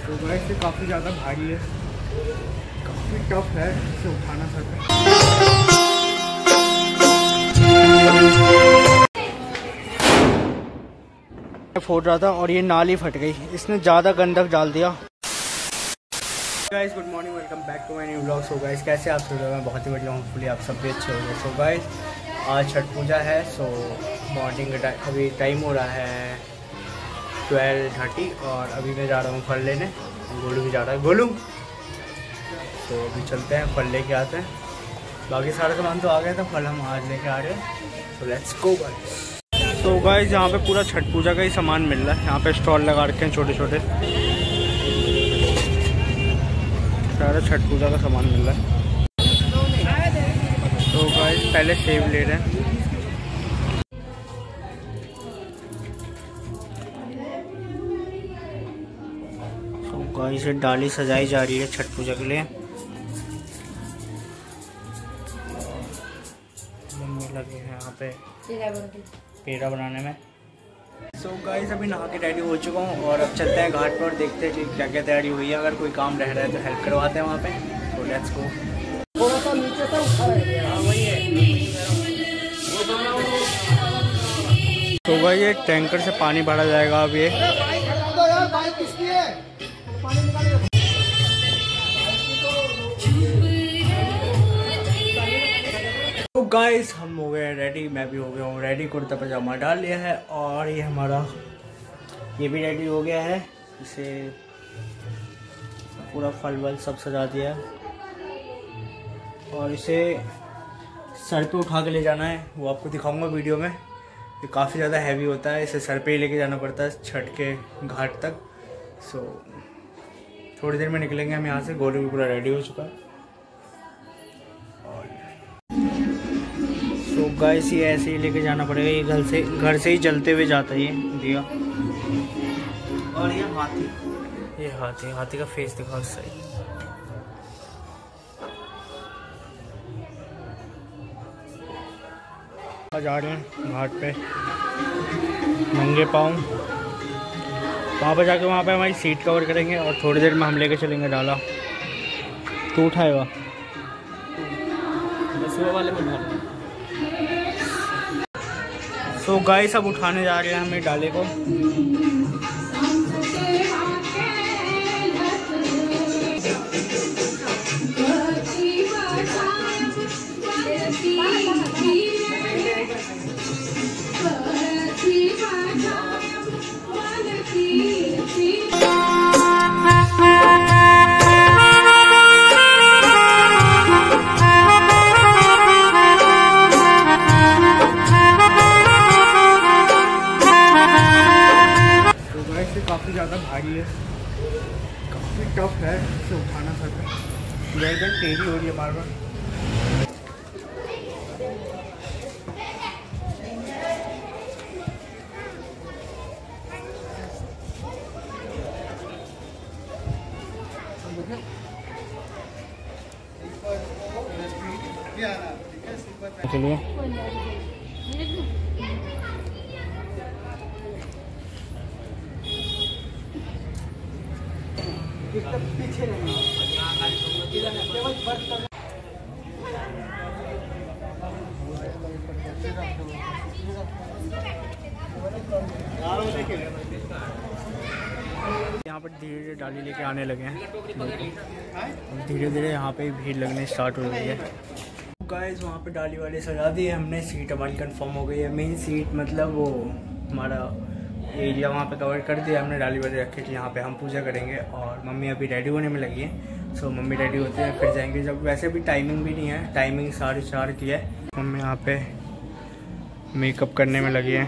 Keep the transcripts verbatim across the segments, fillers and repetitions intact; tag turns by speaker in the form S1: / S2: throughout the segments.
S1: तो गाइस ये काफ़ी ज़्यादा भारी है, काफ़ी टफ है इसे उठाना सर पे। फोड़ रहा था और ये नाली फट गई, इसने ज़्यादा गंदक डाल दिया। Guys good morning, welcome back to my new vlog. So guys कैसे आप सब? मैं बहुत ही बढ़िया हूँ, होपफुली आप सब भी अच्छे होंगे। सो गाइस आज छठ पूजा है। सो मॉर्निंग का अभी टाइम हो रहा है ट्वेल्व थर्टी और अभी मैं जा रहा हूँ फल लेने। गोलू भी जा रहा है। गोलू तो अभी चलते हैं, फल लेके आते हैं। बाकी सारा सामान तो आ गया था, फल हम आज लेके आ रहे हैं। तो लेट्स गो गाइस। तो गाइस यहाँ पे पूरा छठ पूजा का ही सामान मिल रहा है। यहाँ पे स्टॉल लगा रखे हैं छोटे छोटे, सारा छठ पूजा का सामान मिल रहा है। तो गाइस पहले सेब ले रहे हैं। तो गाइस ये डाली सजाई जा रही है छठ पूजा के लिए। मम्मी लगे हैं यहाँ पे पेड़ा बनाने में। सो so गाइस अभी नहा के रेडी हो चुका हूँ और अब चलते हैं घाट पर और देखते हैं कि क्या क्या तैयारी हुई है। अगर कोई काम रह रहा है तो हेल्प करवाते हैं वहाँ पे। तो लेट्स गो। थोड़ा सा नीचे तो वही है। तो गाइस ये टैंकर से पानी भरा जाएगा अब ये। तो गाइस हम हो गए रेडी, मैं भी हो गया हूँ रेडी, कुर्ता पजामा डाल लिया है और ये हमारा ये भी रेडी हो गया है। इसे पूरा फल वल सब सजा दिया है और इसे सर पे उठा के ले जाना है, वो आपको दिखाऊंगा वीडियो में। ये काफ़ी ज़्यादा हैवी होता है, इसे सर पे ही लेके जाना पड़ता है छठ के घाट तक। सो थोड़ी देर में निकलेंगे हम यहाँ से। गोलू भी पूरा रेडी हो चुका है। तो गाइस ये ऐसे ही लेके जाना पड़ेगा, ये घर से घर से ही जलते हुए जाता है ये दिया। और ये हाथी, ये हाथी हाथी का फेस दिखाओ सही। जा रहे हैं घाट पे नंगे पाँव, वहाँ पर जाके वहाँ पे हमारी सीट कवर करेंगे और थोड़ी देर में हम लेके चलेंगे डाला। तू उठाएगा सुबह वाले में डाल। तो गाइस अब उठाने जा रहे हैं हमें डाले को। काफ़ी ज़्यादा भारी है, काफ़ी टफ है इसे उठाना सर पे। गर्दन टेढ़ी हो रही है बार बार। चलिए पीछे नहीं यहाँ पर धीरे धीरे डाली लेके आने लगे हैं। धीरे धीरे यहाँ पे भीड़ लगने स्टार्ट हो गई है। गाइस वहाँ पे डाली वाली सजा दी है हमने, सीट हमारी कंफर्म हो गई है। मेन सीट मतलब वो हमारा एरिया वहाँ पे कवर कर दिया हमने। डाली वाली रखे कि यहाँ पे हम पूजा करेंगे और मम्मी अभी रेडी होने में लगी है। सो मम्मी रेडी होते हैं फिर जाएंगे। जब वैसे भी टाइमिंग भी नहीं है, टाइमिंग साढ़े चार की है। मम्मी यहाँ पे मेकअप करने में लगी है।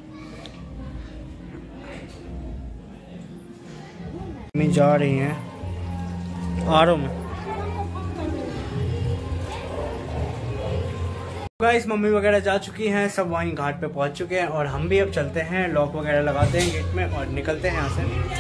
S1: मम्मी जा रही हैं आर ओ में। गाइस मम्मी वगैरह जा चुकी हैं, सब वहीं घाट पे पहुंच चुके हैं और हम भी अब चलते हैं, लॉक वगैरह लगाते हैं गेट में और निकलते हैं यहाँ से।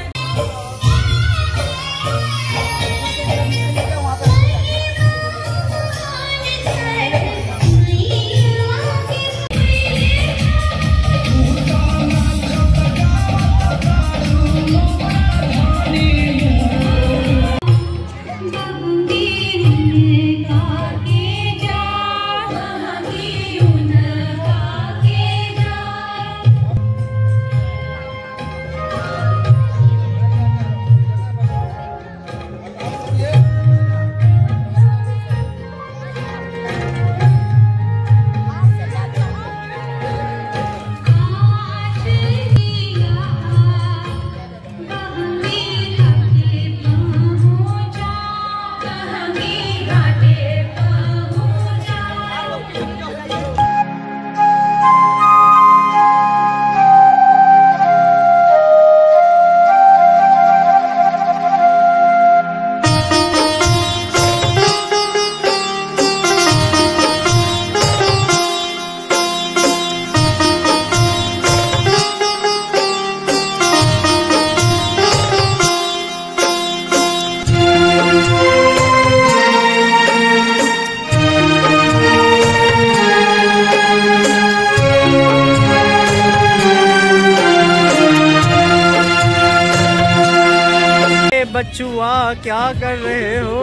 S1: बच्चुआ क्या कर रहे हो।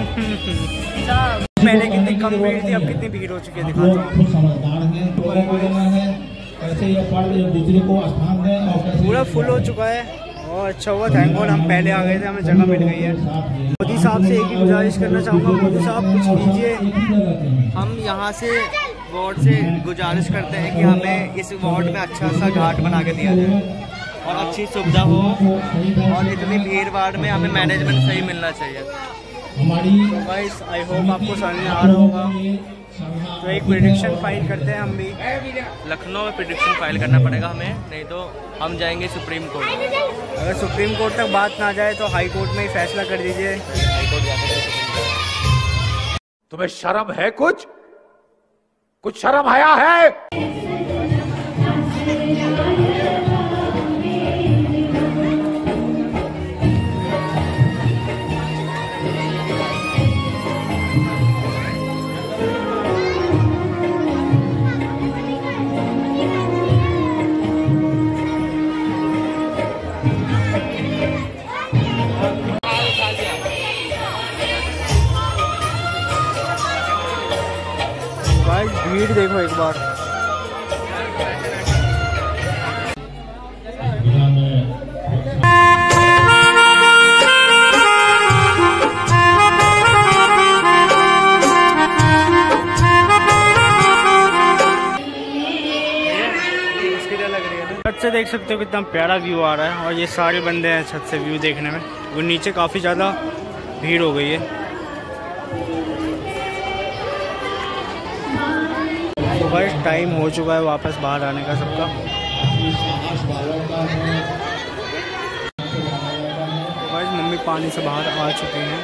S1: पहले कितनी कम भीड़ थी, अब कितनी भीड़ हो चुकी है दिखाता हूँ। पूरा फुल हो चुका है और अच्छा हुआ, थैंक गॉड हम पहले आ गए थे, हमें जगह मिल गई है। मोदी साहब से एक ही गुजारिश करना चाहूँगा, मोदी साहब कुछ कीजिए। हम यहाँ से वार्ड से गुजारिश करते हैं कि हमें इस वार्ड में अच्छा सा घाट बना के दिया जाए और अच्छी सुविधा हो, और इतनी भीड़ भाड़ में हमें मैनेजमेंट सही मिलना चाहिए। गाइस आई होप आपको समझ में आ रहा होगा। तो एक प्रेडिक्शन फाइल करते हैं हम भी, लखनऊ में प्रेडिक्शन फाइल करना पड़ेगा हमें, नहीं तो हम जाएंगे सुप्रीम कोर्ट। अगर सुप्रीम कोर्ट तक बात ना जाए तो हाई कोर्ट में ही फैसला कर दीजिए। हाई कोर्ट जाकर
S2: तुम्हें शर्म है? कुछ कुछ शर्म आया है?
S1: भीड़ देखो एक बार। छत से देख सकते हो कितना प्यारा व्यू आ रहा है, और ये सारे बंदे हैं छत से व्यू देखने में। वो नीचे काफ़ी ज़्यादा भीड़ हो गई है। तो भाई टाइम हो चुका है वापस बाहर आने का सबका। तो भाई मम्मी पानी से बाहर आ चुके हैं।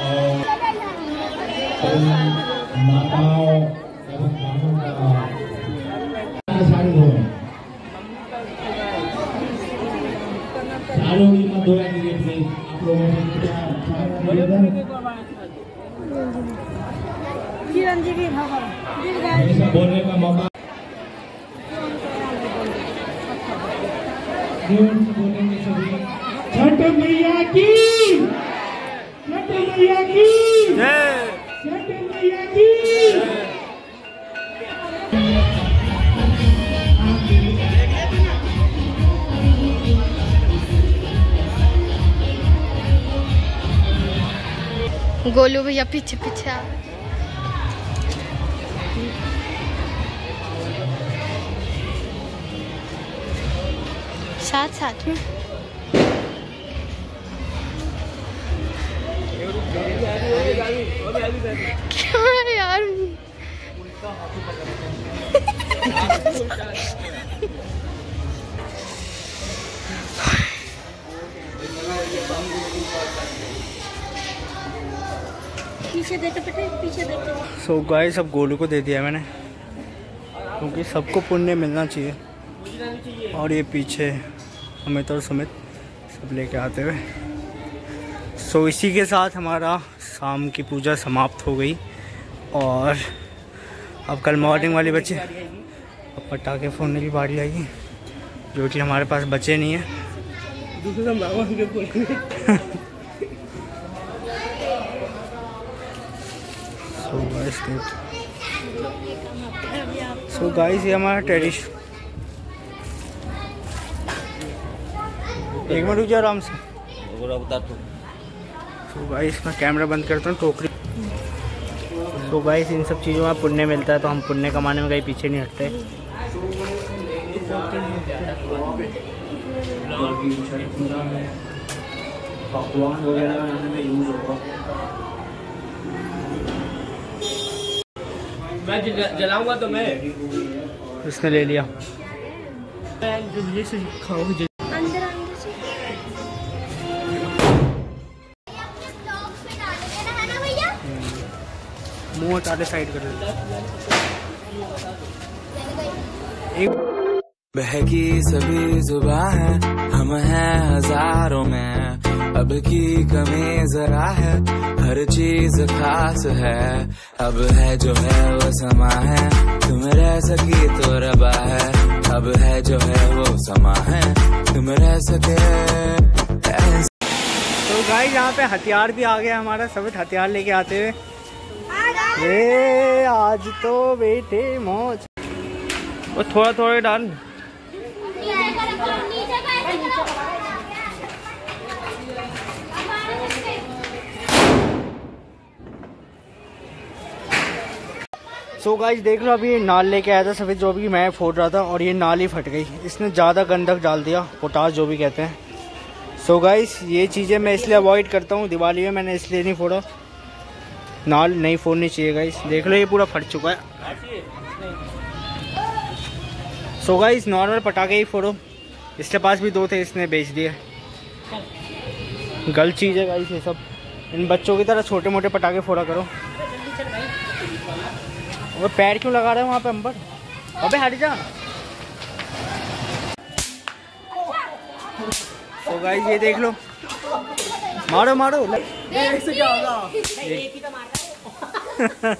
S3: बोलने का मौका छठ मैया की, छठ मैया की, छठ मैया की।
S4: गोलू भैया पीछे पीछे आ। साथ साथ में क्या यार। पीछे देखे बेटे, पीछे देखे।
S1: सो गाइस अब गोलू को दे दिया मैंने, क्योंकि सबको पुण्य मिलना चाहिए। और ये पीछे अमित और सुमित सब लेके आते हुए। सो इसी के साथ हमारा शाम की पूजा समाप्त हो गई, और अब कल मॉर्निंग वाली बच्चे अब पटाखे फोड़ने की बारी आएगी, जो कि हमारे पास बचे नहीं है। सो गाइस सो गाइस ये हमारा टेरिस। एक मिनट रुक जा आराम से। तो गाइस मैं कैमरा बंद करता हूँ। टोकरी तो गाइस इन सब चीज़ों में पुण्य मिलता है, तो हम पुण्य कमाने में कहीं पीछे नहीं हटते। पकवान वगैरह बनाने में यूज होगा। मैं जलाऊंगा तो मैं। इसने ले लिया। ये से खाओगे
S4: अंदर अंदर से।
S1: मुंह हटा दे, साइड कर दे। एक
S5: बहकी सभी जुबां है, हम हैं हजारों में, अब की कमी जरा है, हर चीज खास है, अब है जो है वो समा है, तुम रह सकी तो रबा है, अब है जो है वो समा है, तुम रह सके।
S1: तो गाइस यहाँ पे हथियार भी आ गया हमारा, सभी हथियार लेके आते हुए। ये आज तो बेटे मौज। वो थोड़ा थोड़ा डाल। सो गाइस देख लो, अभी ये नाल लेके आया था सफ़ेद, जो भी मैं फोड़ रहा था और ये नाल ही फट गई। इसने ज़्यादा गंधक डाल दिया, पोटास जो भी कहते हैं। सो गाइस ये चीज़ें मैं इसलिए अवॉइड करता हूँ, दिवाली में मैंने इसलिए नहीं फोड़ा। नाल नहीं फोड़नी चाहिए गाइस। देख लो ये पूरा फट चुका है। सो गाइस नॉर्मल पटाखे ही फोड़ो। इसके पास भी दो थे, इसने बेच दिए। गलत चीज़ है गाइस ये सब। इन बच्चों की तरह छोटे मोटे पटाखे फोड़ा करो। वो पैर क्यों लगा रहे हैं वहाँ पे अंबर? अबे हट जा। तो गाइस ये देख लो, मारो मारो। इससे क्या होगा? एक ही तो मारता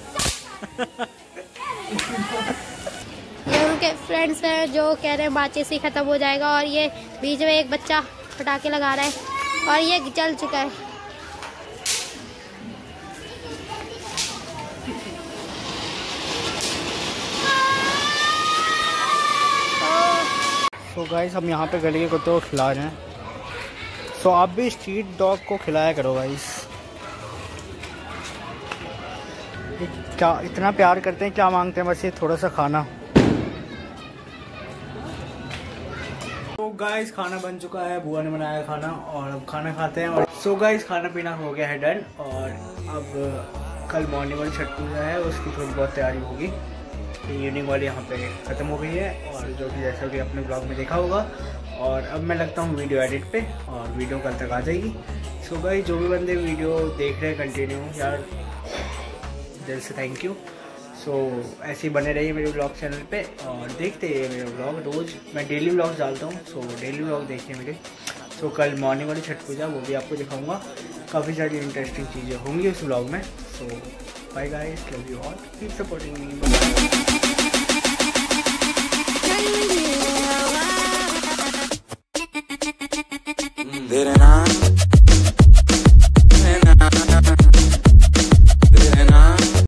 S4: ये उनके फ्रेंड्स हैं जो कह रहे हैं माचिस ही खत्म हो जाएगा, और ये बीच में एक बच्चा पटाखे लगा रहा है और ये जल चुका है।
S1: तो गाइस हम यहाँ पे गली के कुत्तों को खिला रहे हैं। सो आप भी स्ट्रीट डॉग को खिलाया करो गाइस। क्या इतना प्यार करते हैं, क्या मांगते हैं? बस ये थोड़ा सा खाना। तो गाइस खाना बन चुका है, बुआ ने बनाया खाना और अब खाना खाते हैं। और सो गाइस खाना पीना हो गया है डन, और अब कल मॉर्निंग वाली छठ पूजा है, उसकी थोड़ी बहुत तैयारी होगी। इवनिंग वाली यहाँ पे ख़त्म हो गई है, और जो कि जैसा कि अपने ब्लॉग में देखा होगा। और अब मैं लगता हूँ वीडियो एडिट पे, और वीडियो कल तक आ जाएगी। सो गाइस जो भी बंदे वीडियो देख रहे हैं कंटिन्यू, यार दिल से थैंक यू। सो ऐसे ही बने रहिए मेरे ब्लॉग चैनल पे, और देखते रहिए मेरे ब्लॉग। रोज़ मैं डेली ब्लॉग डालता हूँ, सो डेली ब्लॉग देखिए मेरे। सो कल मॉर्निंग वाली छठ पूजा वो भी आपको दिखाऊँगा। काफ़ी सारी इंटरेस्टिंग चीज़ें होंगी उस ब्लॉग में। So bye guys, love you all, keep supporting me.